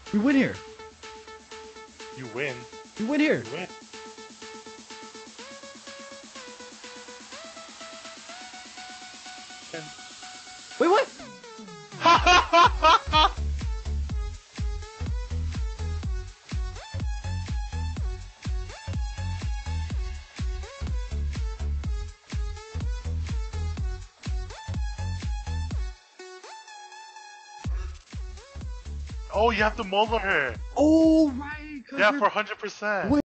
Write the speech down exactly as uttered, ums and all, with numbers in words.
We win here. You win. We win here. You win. Wait, what? Oh, you have to muller her. Oh, right. 'cause Yeah, you're- for one hundred percent. Wait.